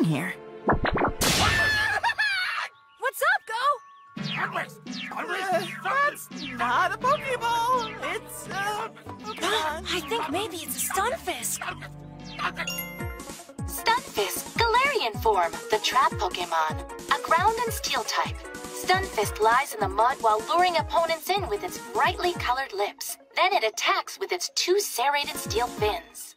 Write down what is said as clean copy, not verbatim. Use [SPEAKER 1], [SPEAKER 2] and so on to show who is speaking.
[SPEAKER 1] here.
[SPEAKER 2] What's up, Go?
[SPEAKER 3] That's not a Pokeball. It's a Pokemon.
[SPEAKER 2] I think maybe it's a Stunfisk.
[SPEAKER 4] Stunfisk, galarian form, the trap Pokémon. A ground and steel type. Stunfisk lies in the mud while luring opponents in with its brightly colored lips. Then it attacks with its two serrated steel fins.